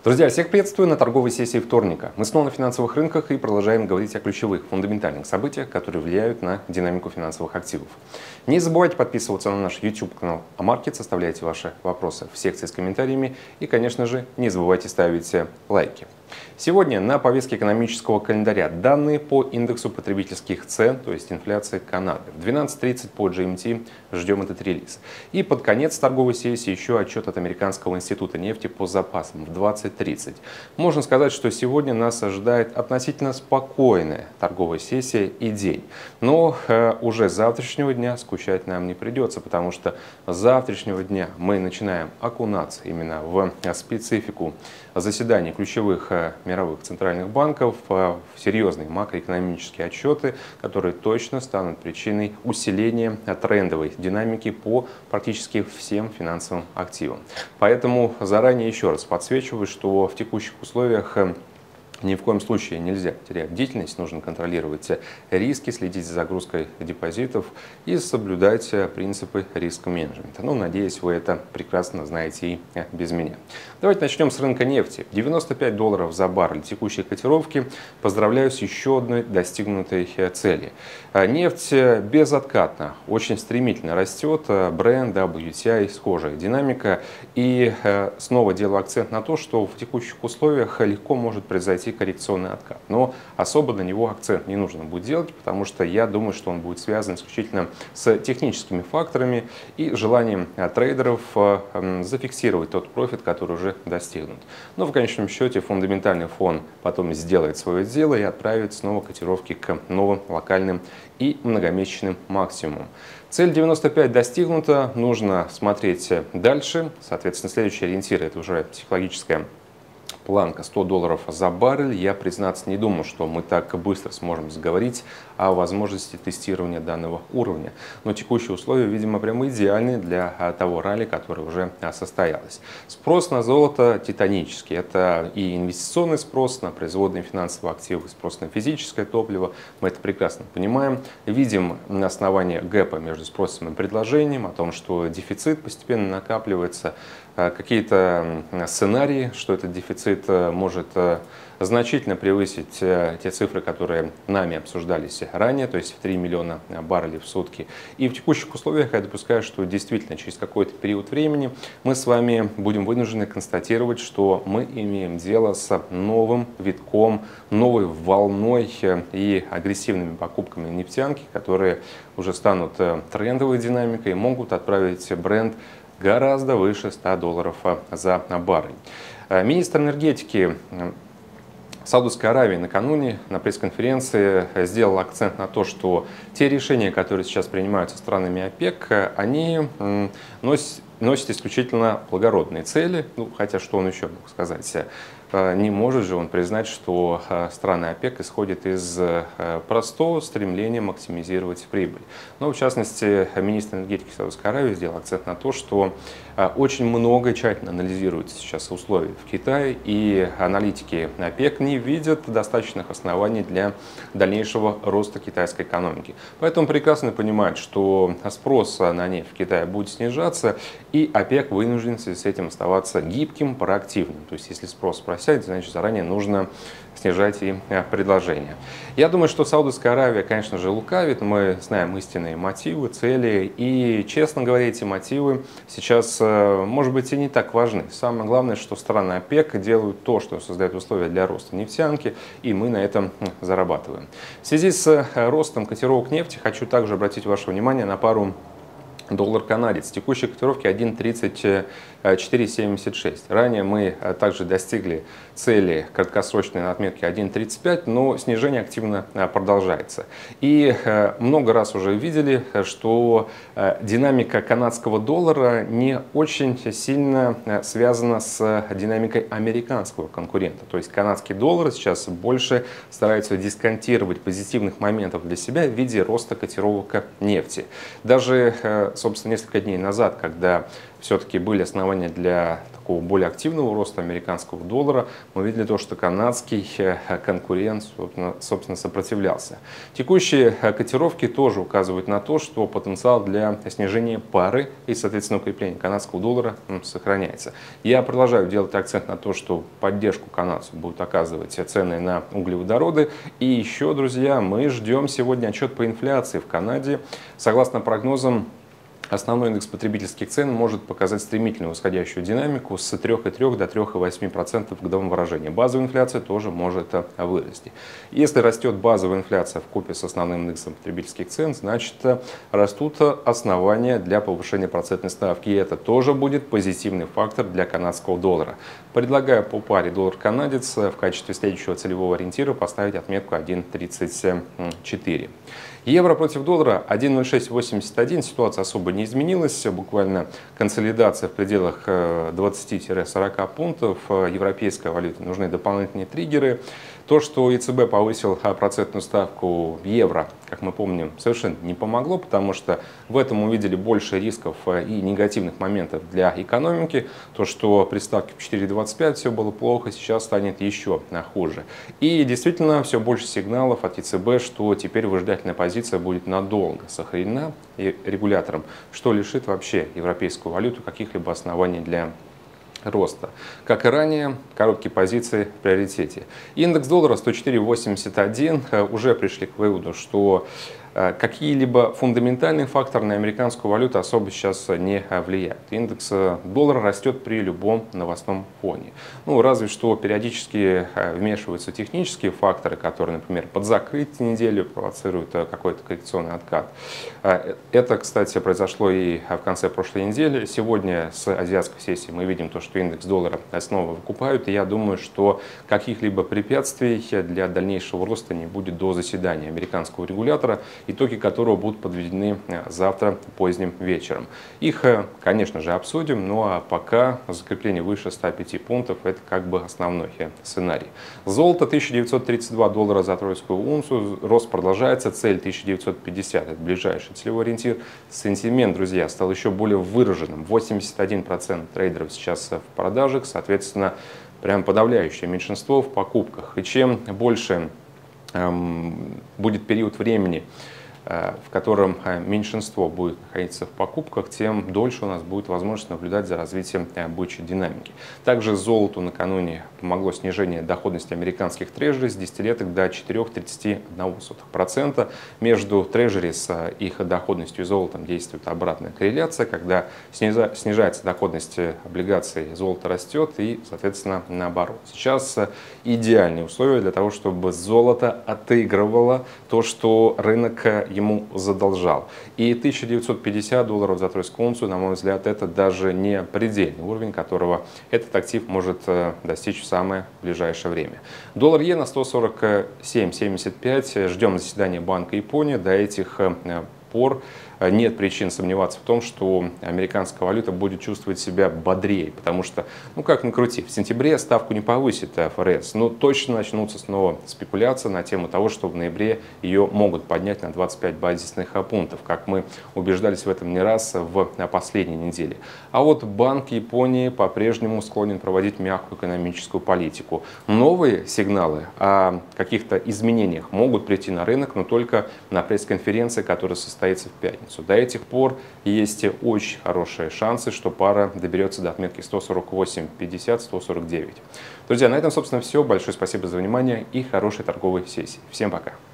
Друзья, всех приветствую на торговой сессии вторника. Мы снова на финансовых рынках и продолжаем говорить о ключевых, фундаментальных событиях, которые влияют на динамику финансовых активов. Не забывайте подписываться на наш YouTube-канал Амаркет, оставляйте ваши вопросы в секции с комментариями и, конечно же, не забывайте ставить лайки. Сегодня на повестке экономического календаря данные по индексу потребительских цен, то есть инфляции Канады. В 12:30 по GMT ждем этот релиз. И под конец торговой сессии еще отчет от Американского института нефти по запасам в 20:30. Можно сказать, что сегодня нас ожидает относительно спокойная торговая сессия и день. Но уже с завтрашнего дня скучать нам не придется, потому что с завтрашнего дня мы начинаем окунаться именно в специфику заседаний ключевых мировых центральных банков, в серьезные макроэкономические отчеты, которые точно станут причиной усиления трендовой динамики по практически всем финансовым активам. Поэтому заранее еще раз подсвечиваю, что в текущих условиях ни в коем случае нельзя терять бдительность, нужно контролировать риски, следить за загрузкой депозитов и соблюдать принципы риск-менеджмента. Ну, надеюсь, вы это прекрасно знаете и без меня. Давайте начнем с рынка нефти. $95 за баррель текущей котировки. Поздравляю с еще одной достигнутой цели. Нефть безоткатно, очень стремительно растет. Brent, WTI, схожая динамика. И снова делаю акцент на то, что в текущих условиях легко может произойти коррекционный откат. Но особо на него акцент не нужно будет делать, потому что я думаю, что он будет связан исключительно с техническими факторами и желанием трейдеров зафиксировать тот профит, который уже достигнут. Но в конечном счете фундаментальный фон потом сделает свое дело и отправит снова котировки к новым локальным и многомесячным максимумам. Цель 95 достигнута, нужно смотреть дальше. Соответственно, следующий ориентир — это уже психологическая планка $100 за баррель. Я, признаться, не думаю, что мы так быстро сможем заговорить о возможности тестирования данного уровня. Но текущие условия, видимо, прямо идеальны для того ралли, которое уже состоялось. Спрос на золото титанический. Это и инвестиционный спрос на производные финансовые активы, спрос на физическое топливо. Мы это прекрасно понимаем. Видим на основании гэпа между спросом и предложением о том, что дефицит постепенно накапливается. Какие-то сценарии, что этот дефицит может значительно превысить те цифры, которые нами обсуждались ранее, то есть в 3 миллиона баррелей в сутки. И в текущих условиях я допускаю, что действительно через какой-то период времени мы с вами будем вынуждены констатировать, что мы имеем дело с новым витком, новой волной и агрессивными покупками нефтянки, которые уже станут трендовой динамикой и могут отправить бренд гораздо выше $100 за баррель. Министр энергетики Саудовской Аравии накануне на пресс-конференции сделал акцент на то, что те решения, которые сейчас принимаются странами ОПЕК, они носят исключительно благородные цели. Ну, хотя что он еще мог сказать? Не может же он признать, что страны ОПЕК исходят из простого стремления максимизировать прибыль. Но, в частности, министр энергетики Саудовской Аравии сделал акцент на то, что очень много и тщательно анализируется сейчас условия в Китае, и аналитики ОПЕК не видят достаточных оснований для дальнейшего роста китайской экономики. Поэтому прекрасно понимают, что спрос на нефть в Китае будет снижаться, и ОПЕК вынужден в связи с этим оставаться гибким, проактивным. То есть, если спрос просядет, значит, заранее нужно снижать и предложение. Я думаю, что Саудовская Аравия, конечно же, лукавит. Мы знаем истинные мотивы, цели. И, честно говоря, эти мотивы сейчас, может быть, и не так важны. Самое главное, что страны ОПЕК делают то, что создает условия для роста нефтянки, и мы на этом зарабатываем. В связи с ростом котировок нефти хочу также обратить ваше внимание на пару доллар-канадец. Текущие котировки 1.3476. Ранее мы также достигли цели краткосрочной на отметке 1.35, но снижение активно продолжается. И много раз уже видели, что динамика канадского доллара не очень сильно связана с динамикой американского конкурента. То есть канадский доллар сейчас больше старается дисконтировать позитивных моментов для себя в виде роста котировок нефти. Даже собственно, несколько дней назад, когда все-таки были основания для такого более активного роста американского доллара, мы видели то, что канадский конкурент, собственно, сопротивлялся. Текущие котировки тоже указывают на то, что потенциал для снижения пары и, соответственно, укрепления канадского доллара сохраняется. Я продолжаю делать акцент на то, что поддержку канадцу будут оказывать цены на углеводороды. И еще, друзья, мы ждем сегодня отчет по инфляции в Канаде. Согласно прогнозам, основной индекс потребительских цен может показать стремительную восходящую динамику с 3,3 до 3,8% в годовом выражении. Базовая инфляция тоже может вырасти. Если растет базовая инфляция вкупе с основным индексом потребительских цен, значит растут основания для повышения процентной ставки. И это тоже будет позитивный фактор для канадского доллара. Предлагаю по паре доллар-канадец в качестве следующего целевого ориентира поставить отметку 1,34. Евро против доллара 1,0681. Ситуация особо не изменилась. Буквально консолидация в пределах 20-40 пунктов. Европейской валюте нужны дополнительные триггеры. То, что ЕЦБ повысил процентную ставку евро, как мы помним, совершенно не помогло, потому что в этом увидели больше рисков и негативных моментов для экономики. То, что при ставке в 4,25 все было плохо, сейчас станет еще хуже. И действительно все больше сигналов от ЕЦБ, что теперь выжидательная позиция будет надолго сохранена регулятором, что лишит вообще европейскую валюту каких-либо оснований для роста. Как и ранее, короткие позиции в приоритете. Индекс доллара 104,81. Уже пришли к выводу, что какие-либо фундаментальные факторы на американскую валюту особо сейчас не влияют. Индекс доллара растет при любом новостном фоне. Ну, разве что периодически вмешиваются технические факторы, которые, например, под закрытие недели провоцируют какой-то коррекционный откат. Это, кстати, произошло и в конце прошлой недели. Сегодня с азиатской сессии мы видим то, что индекс доллара снова выкупают. И я думаю, что каких-либо препятствий для дальнейшего роста не будет до заседания американского регулятора, итоги которого будут подведены завтра поздним вечером. Их, конечно же, обсудим, ну а пока закрепление выше 105 пунктов – это как бы основной сценарий. Золото 1932 доллара за тройскую унцию, рост продолжается, цель 1950 – это ближайший целевой ориентир. Сентимент, друзья, стал еще более выраженным, 81% трейдеров сейчас в продажах, соответственно, прям подавляющее меньшинство в покупках. И чем больше будет период времени, в котором меньшинство будет находиться в покупках, тем дольше у нас будет возможность наблюдать за развитием бычьей динамики. Также золоту накануне помогло снижение доходности американских трежери с десятилеток до 4,31%. Между трежери с их доходностью и золотом действует обратная корреляция, когда снижается доходность облигаций, золото растет и, соответственно, наоборот. Сейчас идеальные условия для того, чтобы золото отыгрывало то, что рынок ему задолжал. И 1950 долларов за тройскую унцию, на мой взгляд, это даже не предельный уровень, которого этот актив может достичь в самое ближайшее время. Доллар-иена 147,75. Ждем заседания Банка Японии. До этих пор нет причин сомневаться в том, что американская валюта будет чувствовать себя бодрее, потому что, ну как ни крути, в сентябре ставку не повысит ФРС, но точно начнутся снова спекуляции на тему того, что в ноябре ее могут поднять на 25 базисных пунктов, как мы убеждались в этом не раз в последней неделе. А вот Банк Японии по-прежнему склонен проводить мягкую экономическую политику. Новые сигналы о каких-то изменениях могут прийти на рынок, но только на пресс-конференции, которая состоится в пятницу. До этих пор есть очень хорошие шансы, что пара доберется до отметки 148.50-149. Друзья, на этом, собственно, все. Большое спасибо за внимание и хорошей торговой сессии. Всем пока.